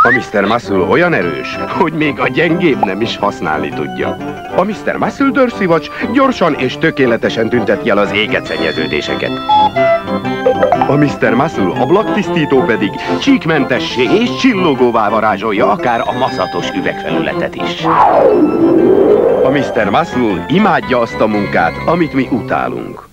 A Mr. Muscle olyan erős, hogy még a gyengébb nem is használni tudja. A Mr. Muscle dőrszivacs gyorsan és tökéletesen tünteti el az éget szennyeződéseket. A Mr. Muscle ablaktisztító pedig csíkmentessé és csillogóvá varázsolja akár a maszatos üvegfelületet is. A Mr. Muscle imádja azt a munkát, amit mi utálunk.